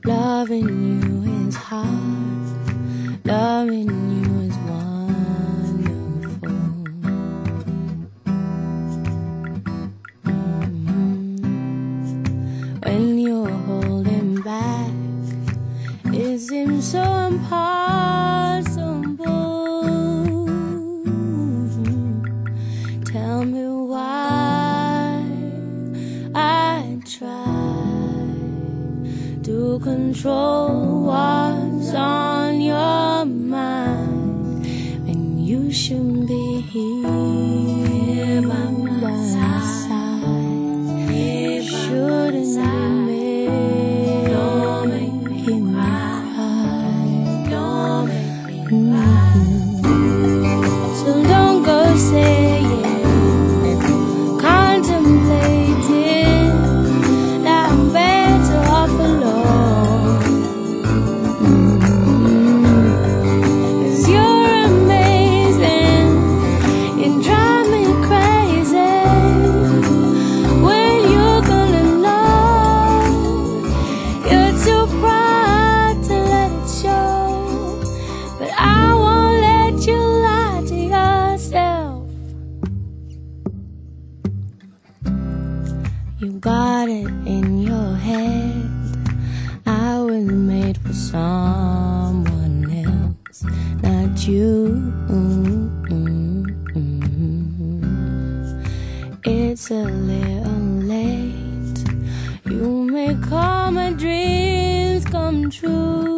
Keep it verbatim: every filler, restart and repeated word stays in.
Loving you is hard. Loving you is wonderful. Mm-hmm. When you're holding back, it seems so impossible. Tell me why I try to control what's on your mind when you shouldn't be here by my side. Shouldn't you make, don't make me cry. Don't make me cry. So don't go saying, contemplating that I'm better off alone. Mm-hmm. 'Cause you're amazing, you drive me crazy. When you're gonna know, you're too proud to let it show. But I won't let you lie to yourself. You got it in your head I was made for someone else, not you. It's a little late. You make all my dreams come true.